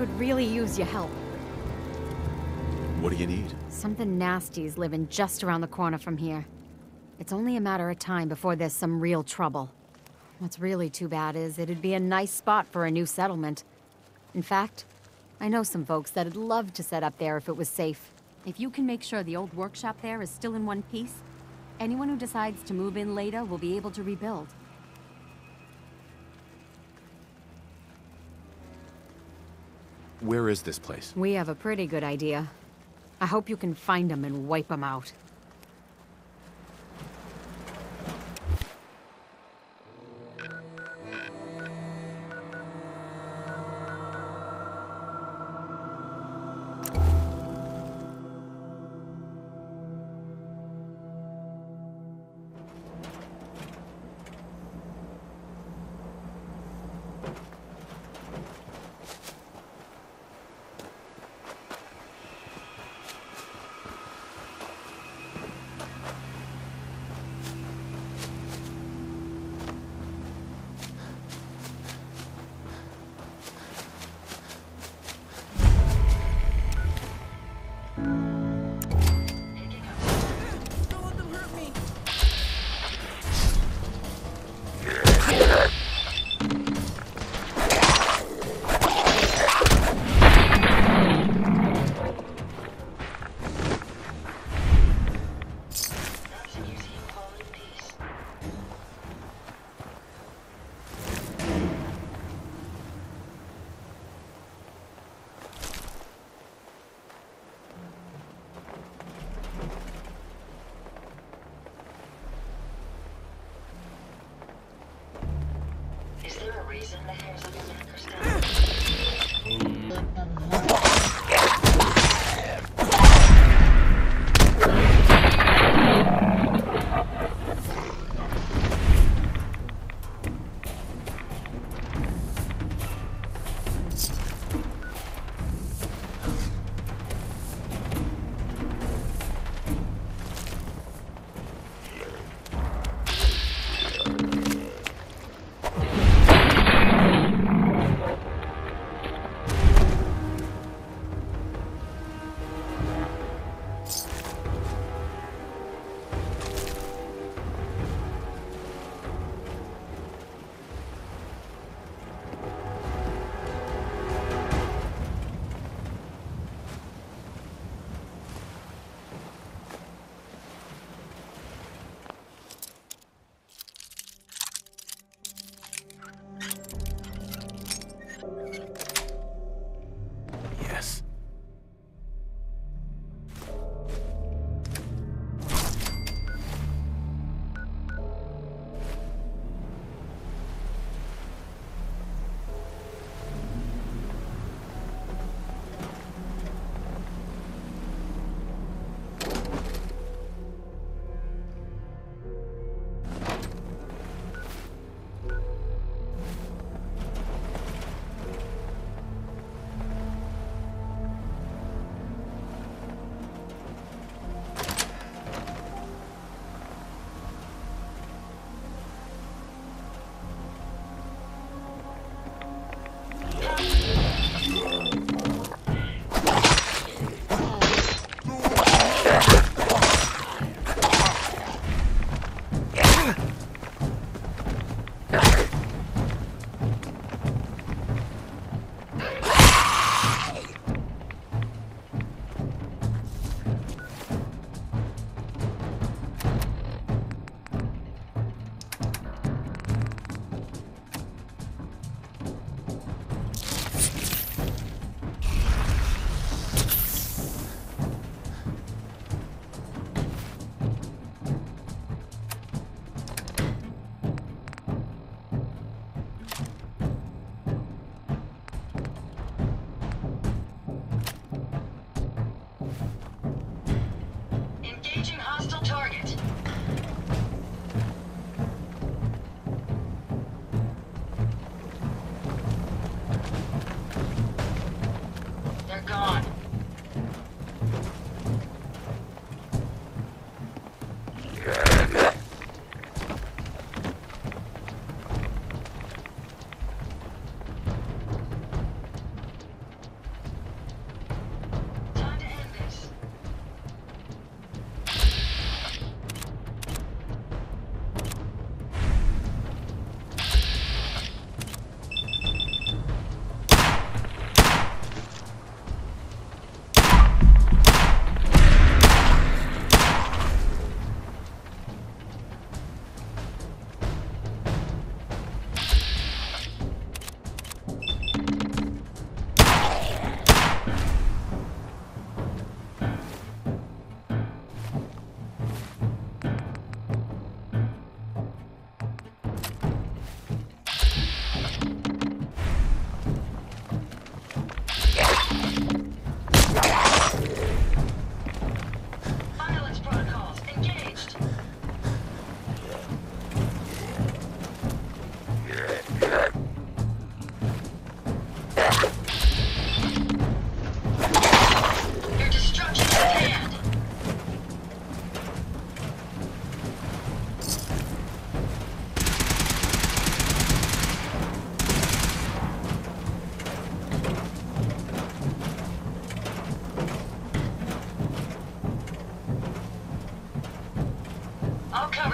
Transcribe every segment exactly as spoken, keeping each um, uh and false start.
could really use your help. What do you need? Something nasty's living just around the corner from here. It's only a matter of time before there's some real trouble. What's really too bad is it'd be a nice spot for a new settlement. In fact, I know some folks that'd love to set up there if it was safe. If you can make sure the old workshop there is still in one piece, anyone who decides to move in later will be able to rebuild. Where is this place? We have a pretty good idea. I hope you can find them and wipe them out.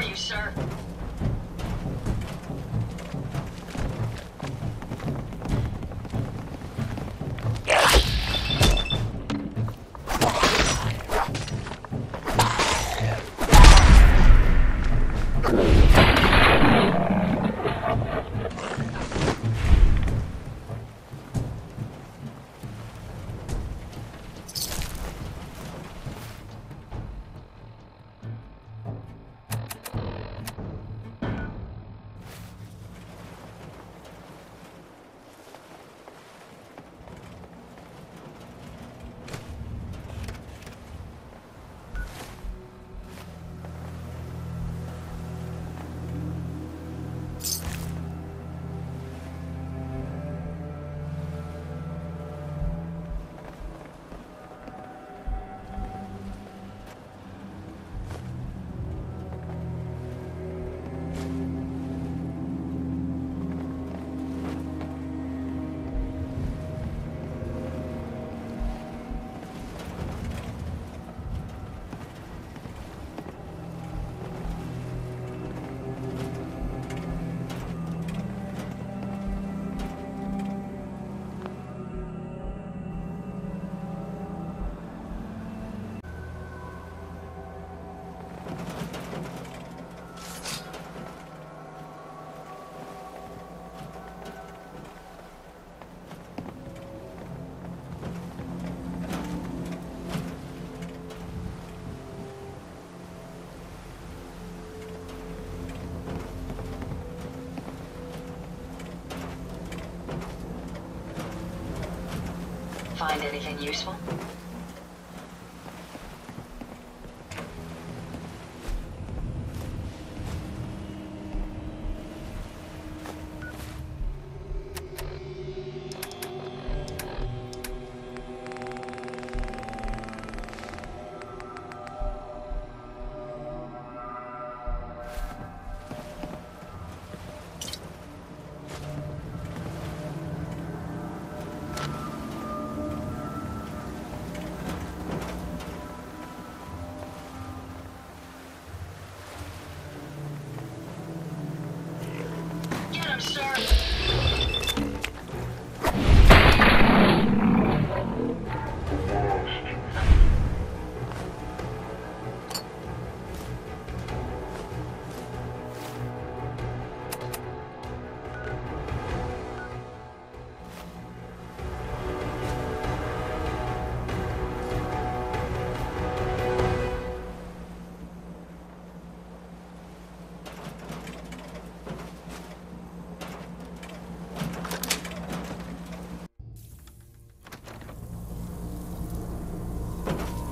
you, sir. Find anything useful?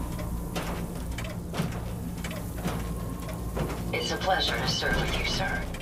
It's a pleasure to serve with you, sir.